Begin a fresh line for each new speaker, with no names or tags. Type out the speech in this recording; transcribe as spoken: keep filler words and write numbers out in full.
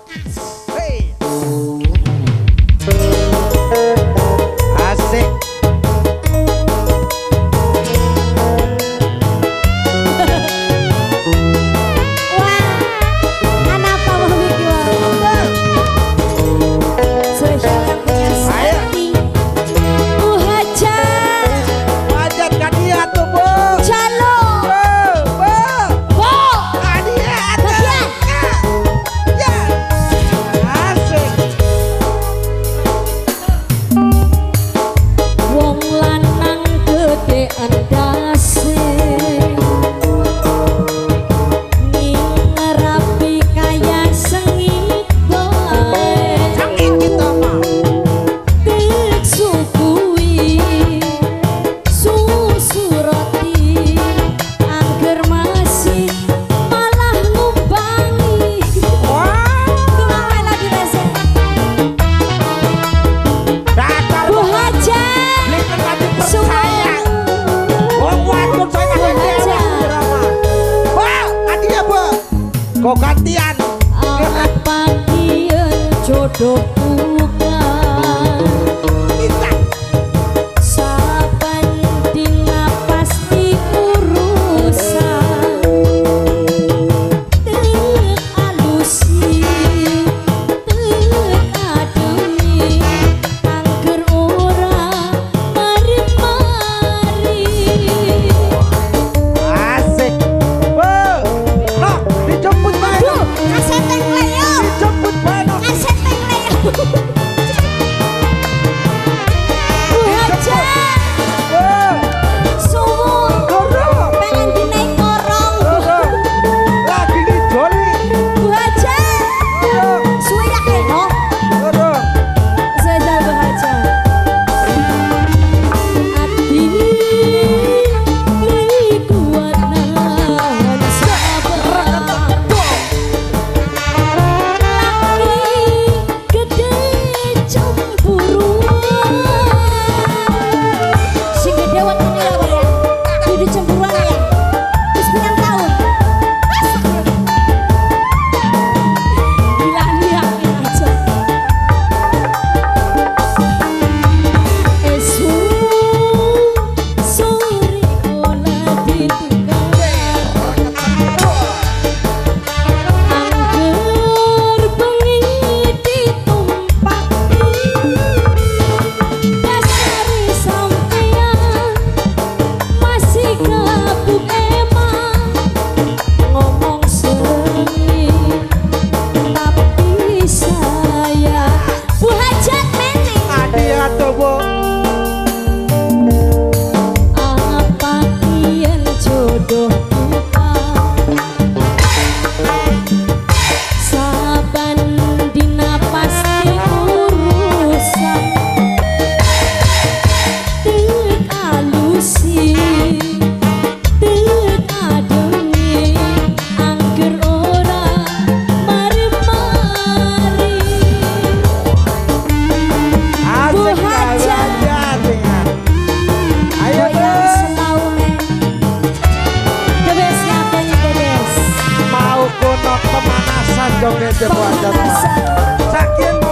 Hey. Asik. Kok gantian
apa dia jodoh bukan
bisa
saban dina pasti urusan teu alusi teu ademi angker ora mari-mari
asik. Wah, no, dijemput bae.
Aseteng Leo
Dijemput bae. No.
aseteng Leo Bu Haja
Wah,
suwun
dorong.
pengen dinaik korong
Dorong. Lagi di Joli.
Bu Haja
Dorong.
suwe dak eno
Dorong.
Sejal Bu Haja ati li kuat nahan sabar lagi gede cemburuan si gede waktu ini apa ya jadi cemburuan ya terus pinang tahun gila nih aja esu sore olah ditukar angger bengi ditumpaki dasari sampean masih gabung emang ngomong sering tapi saya Bu Hajat meneng
Adi atau bo.
apa kian jodoh saban dina pasti urusan teuk alusi teuk ademi angger ora mari-mari
Asik
Bu Haja.
Haja. Ayo
goyang
dong.
setaunen Gebes ngapain Gebes
Mau kuno pemanasan joget Bu Haja.
pemanasan
Saking